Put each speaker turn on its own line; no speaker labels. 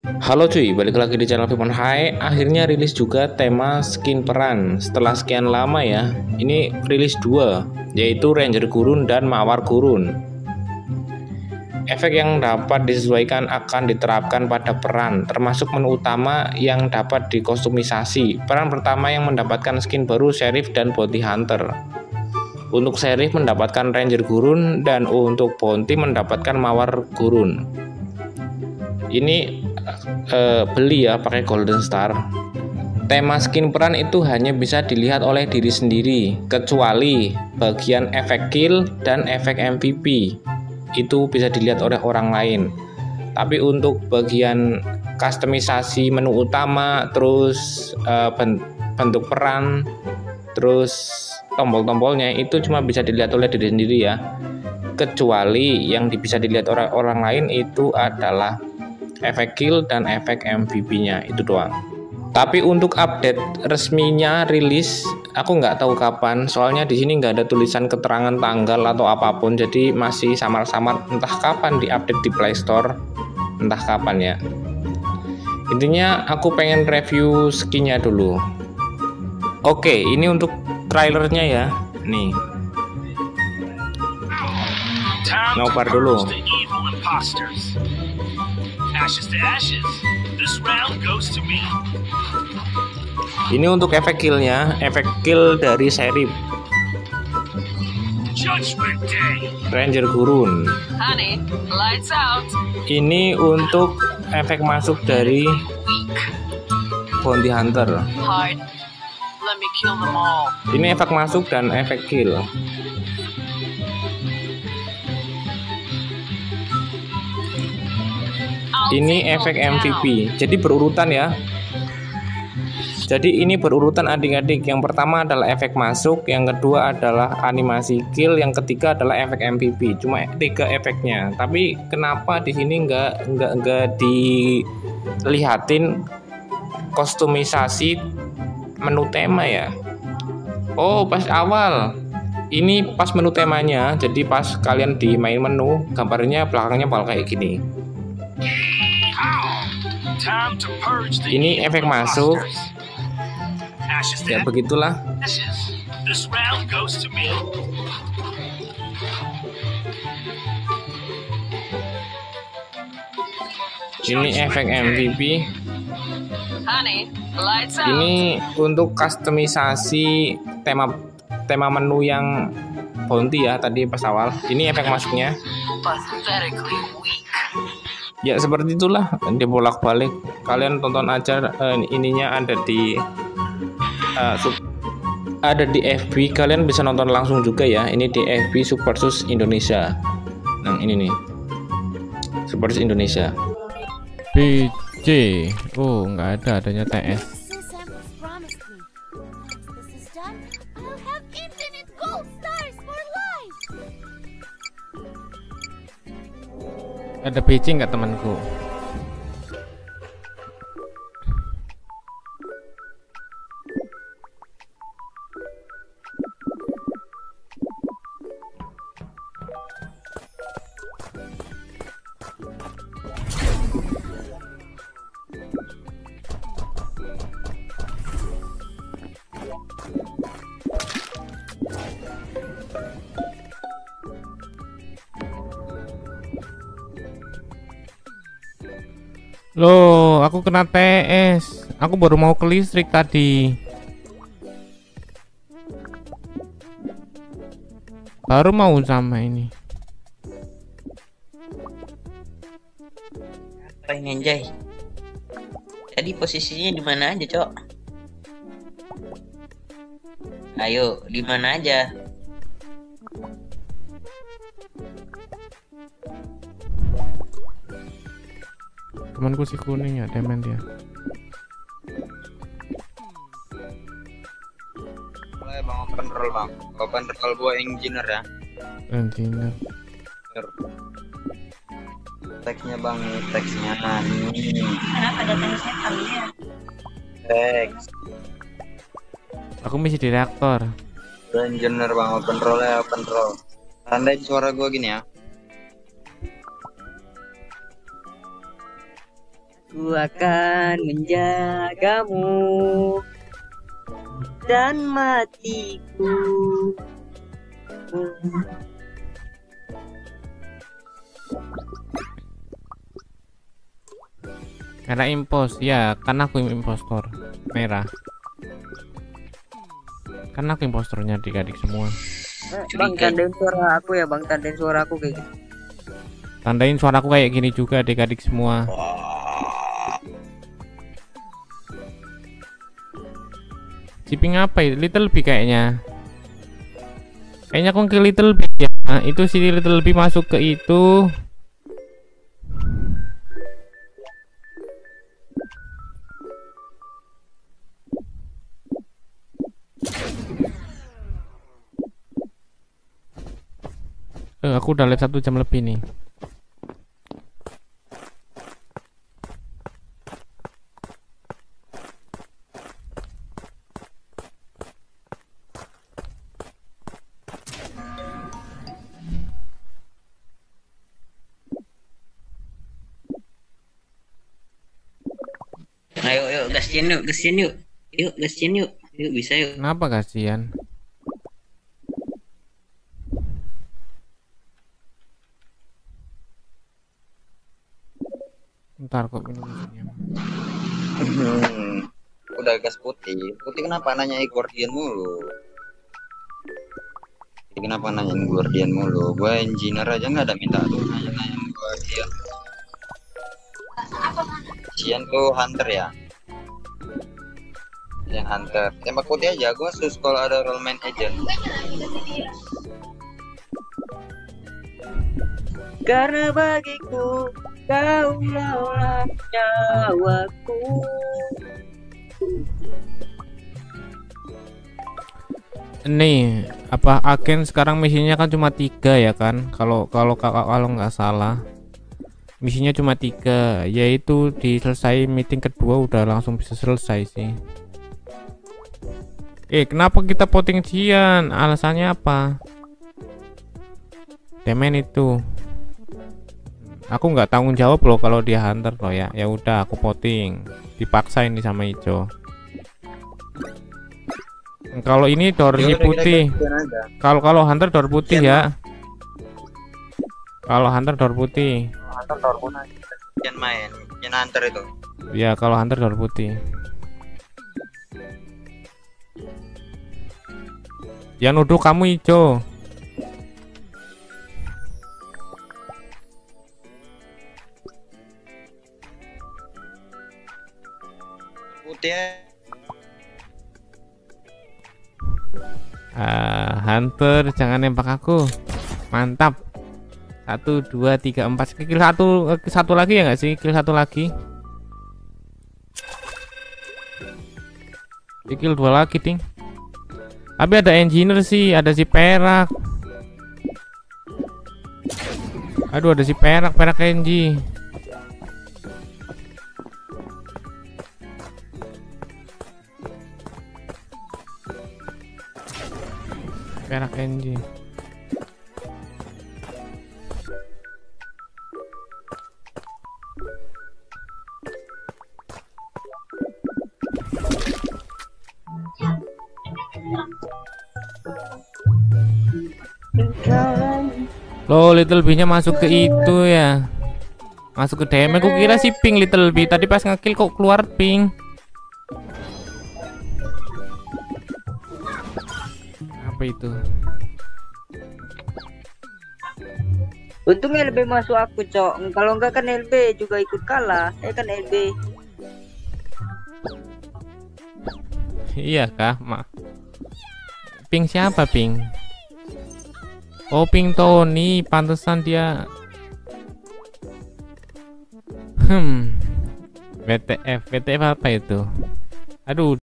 Halo cuy, balik lagi di channel Vipon Hai. Akhirnya rilis juga tema skin peran setelah sekian lama ya. Ini rilis 2, yaitu Ranger Gurun dan Mawar Gurun. Efek yang dapat disesuaikan akan diterapkan pada peran, termasuk menu utama yang dapat dikostumisasi. Peran pertama yang mendapatkan skin baru Sheriff dan Bounty Hunter. Untuk Sheriff mendapatkan Ranger Gurun dan untuk Bounty mendapatkan Mawar Gurun. Ini beli ya pakai Golden Star. Tema skin peran itu hanya bisa dilihat oleh diri sendiri, kecuali bagian efek kill dan efek MVP itu bisa dilihat oleh orang lain. Tapi untuk bagian kustomisasi menu utama, terus bentuk peran, terus tombol-tombolnya itu cuma bisa dilihat oleh diri sendiri ya. Kecuali yang bisa dilihat oleh orang lain itu adalah efek kill dan efek MVP-nya, itu doang. Tapi untuk update resminya rilis, aku nggak tahu kapan. Soalnya di sini nggak ada tulisan keterangan tanggal atau apapun, jadi masih samar-samar. Entah kapan diupdate di Play Store, entah kapan ya. Intinya aku pengen review skinnya dulu. Oke, ini untuk trailernya ya. Nih, nobar dulu. Ashes to ashes. This round goes to me. Ini untuk efek killnya, efek kill dari Sheriff. Ranger Gurun. Honey, lights out. Ini untuk efek masuk dari Bounty Hunter. Hard. Let me kill them all. Ini efek masuk dan efek kill. Ini efek MVP, jadi berurutan ya. Jadi ini berurutan adik-adik. Yang pertama adalah efek masuk, yang kedua adalah animasi kill, yang ketiga adalah efek MVP. Cuma 3 efeknya. Tapi kenapa di sini nggak dilihatin kostumisasi menu tema ya? Oh, pas awal. Ini pas menu temanya. Jadi pas kalian di main menu, gambarnya belakangnya bakal kayak gini. Ini efek masuk. Ya begitulah. Ini efek MVP. Ini untuk kustomisasi tema menu yang bounty ya tadi pas awal. Ini efek masuknya. Ya seperti itulah, dibolak-balik. Kalian tonton aja, ininya ada di FB. Kalian bisa nonton langsung juga ya. Ini di FB Supersus Indonesia. Nah ini nih, Supersus Indonesia.
BC. Oh nggak ada, adanya TS. Ada BC nggak temanku? Loh, aku kena TS. Aku baru mau ke listrik tadi. Baru mau sama ini.
Apa yang anjay? Tadi posisinya di mana aja, Cok? Ayo, di mana aja?
Temanku si kuning ya, demen dia.
Mulai bang open roll bang, open roll gua engineer ya.
Engineer.
Teksnya bang, teksnya nih.
Kenapa ada teksnya kali ya?
Teks.
Aku misi di reaktor.
Engineer bang, open roll ya, open roll. Tandain suara gua gini ya.
Ku akan menjagamu dan matiku.
Merah impos, ya karena aku impostor merah. Karena aku impostornya adik-adik semua.
Bang, tandain suara aku ya bang, tandain suara aku kayak gitu.
Tandain suaraku kayak gini juga adik-adik semua. Ciping apa itu? Little Big kayaknya. Kayaknya aku ke Little Big ya. Nah, itu si Little Big masuk ke itu. Aku udah live 1 jam lebih nih.
Ayo, yuk, gasian yuk, gasian yuk. Yuk, gasian yuk. Yuk, bisa yuk.
Kenapa kasihan? Ntar kok minum musiknya.
Udah gas putih. Putih kenapa nanyain Guardian mulu? Putih kenapa nanyain Guardian mulu? Gua engineer aja nggak ada minta tuh nanya-nanyain Guardian. Cian tuh hunter ya? Yang hunter. Tembak putih aja. Gua sus kalau ada role main agent.
Karena bagiku kaulah nyawaku.
Nih, apa agen sekarang misinya kan cuma 3 ya kan? Kalau nggak salah. Misinya cuma 3, yaitu diselesai meeting kedua udah langsung bisa selesai sih. Kenapa kita voting Cian? Alasannya apa? Demen itu. Aku nggak tanggung jawab loh kalau dia hunter loh ya. Ya udah aku voting. Dipaksa ini sama Ijo. Kalau ini door si putih. Kalau hunter door putih ya. Kalau hunter door putih.
Hunter dorpun Cian main. Cian hunter itu.
Ya kalau hunter door putih. Yang nuduh kamu Ijo.
Putih.
Hunter jangan nembak aku. Mantap. 1 2 3 4 kill satu lagi ya nggak sih? Kill satu lagi. Kill 2 lagi ting. Tapi ada engineer sih, ada si perak. Aduh ada si perak Engi. Perak Engi. Loh, Little B-nya masuk ke itu ya. Masuk ke DM. Aku kira si ping Little B. Tadi pas ngekill kok keluar ping. Apa itu?
Untung LB masuk aku, Cok. Kalau enggak kan LB juga ikut kalah. Kan LB.
Iya kah, Mak? Ping siapa ping? Oh, ping Tony, pantesan dia. WTF apa itu? Aduh.